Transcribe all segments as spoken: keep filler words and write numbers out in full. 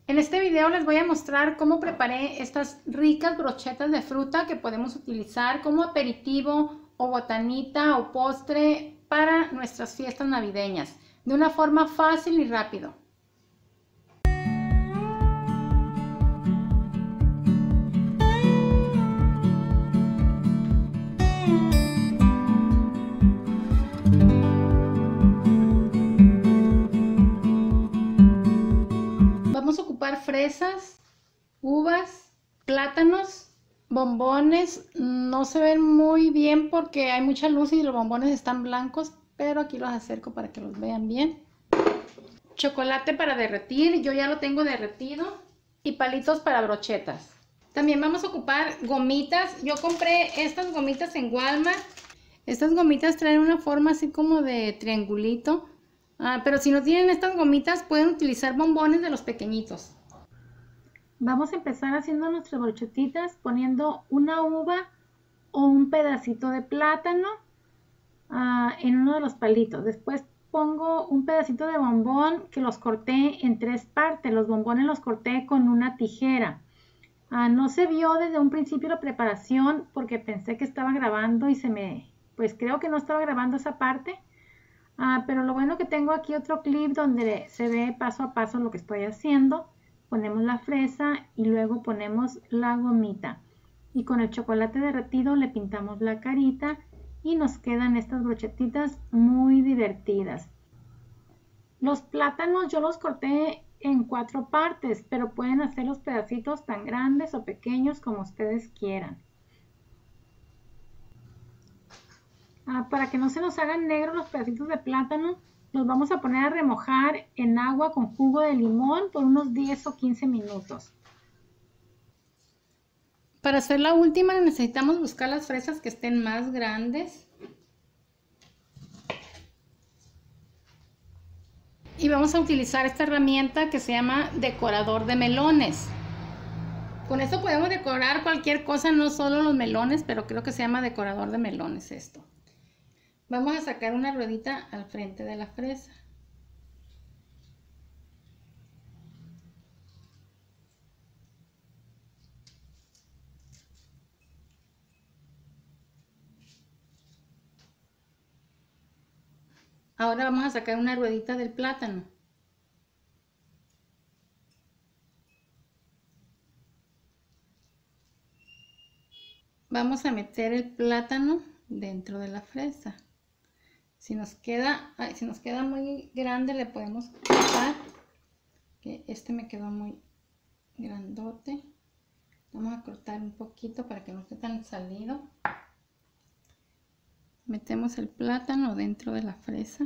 En este video les voy a mostrar cómo preparé estas ricas brochetas de fruta que podemos utilizar como aperitivo o botanita o postre para nuestras fiestas navideñas de una forma fácil y rápido. Vamos a ocupar fresas, uvas, plátanos, bombones. No se ven muy bien porque hay mucha luz y los bombones están blancos, pero aquí los acerco para que los vean bien. Chocolate para derretir, yo ya lo tengo derretido, y palitos para brochetas. También vamos a ocupar gomitas. Yo compré estas gomitas en Walmart. Estas gomitas traen una forma así como de triangulito. Ah, pero si no tienen estas gomitas pueden utilizar bombones de los pequeñitos. Vamos a empezar haciendo nuestras brochetitas poniendo una uva o un pedacito de plátano uh, en uno de los palitos. Después pongo un pedacito de bombón que los corté en tres partes. Los bombones los corté con una tijera. Uh, no se vio desde un principio la preparación porque pensé que estaba grabando y se me... pues creo que no estaba grabando esa parte. Ah, pero lo bueno que tengo aquí otro clip donde se ve paso a paso lo que estoy haciendo. Ponemos la fresa y luego ponemos la gomita. Y con el chocolate derretido le pintamos la carita y nos quedan estas brochetitas muy divertidas. Los plátanos yo los corté en cuatro partes, pero pueden hacer los pedacitos tan grandes o pequeños como ustedes quieran. Ah, para que no se nos hagan negros los pedacitos de plátano, los vamos a poner a remojar en agua con jugo de limón por unos diez o quince minutos. Para hacer la última necesitamos buscar las fresas que estén más grandes. Y vamos a utilizar esta herramienta que se llama decorador de melones. Con esto podemos decorar cualquier cosa, no solo los melones, pero creo que se llama decorador de melones esto. Vamos a sacar una ruedita al frente de la fresa. Ahora vamos a sacar una ruedita del plátano. Vamos a meter el plátano dentro de la fresa. Si nos queda, ay, si nos queda muy grande le podemos cortar, que este me quedó muy grandote. Vamos a cortar un poquito para que no esté tan salido. Metemos el plátano dentro de la fresa.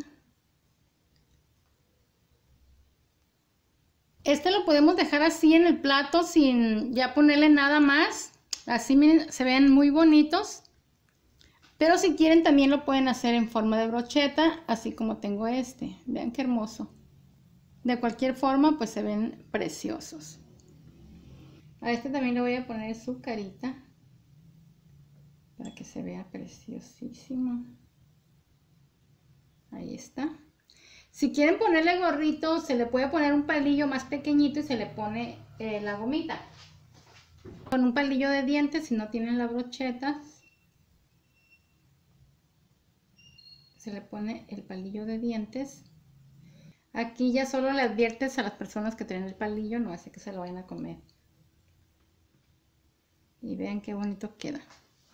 Este lo podemos dejar así en el plato sin ya ponerle nada más. Así miren, se ven muy bonitos. Pero si quieren también lo pueden hacer en forma de brocheta, así como tengo este. Vean qué hermoso. De cualquier forma, pues se ven preciosos. A este también le voy a poner su carita para que se vea preciosísimo. Ahí está. Si quieren ponerle gorrito, se le puede poner un palillo más pequeñito y se le pone eh, la gomita. Con un palillo de dientes, si no tienen la brocheta, se le pone el palillo de dientes. Aquí ya solo le adviertes a las personas que tienen el palillo, no hace que se lo vayan a comer. Y vean qué bonito queda.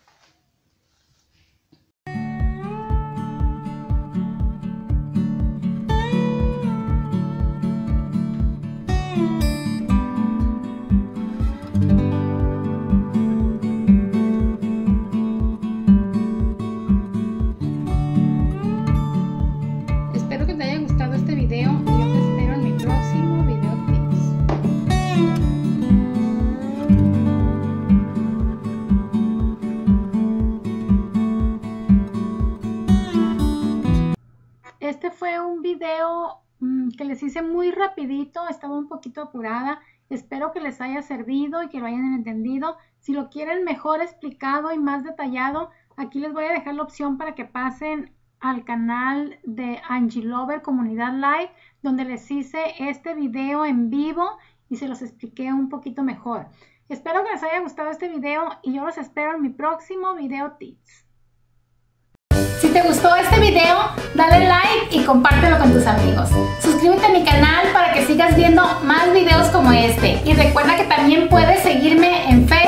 Este fue un video mmm, que les hice muy rapidito, estaba un poquito apurada. Espero que les haya servido y que lo hayan entendido. Si lo quieren mejor explicado y más detallado, aquí les voy a dejar la opción para que pasen al canal de Angie Lover Comunidad Live, donde les hice este video en vivo y se los expliqué un poquito mejor. Espero que les haya gustado este video y yo los espero en mi próximo video tips. Si te gustó este video, dale like y compártelo con tus amigos. Suscríbete a mi canal para que sigas viendo más videos como este. Y recuerda que también puedes seguirme en Facebook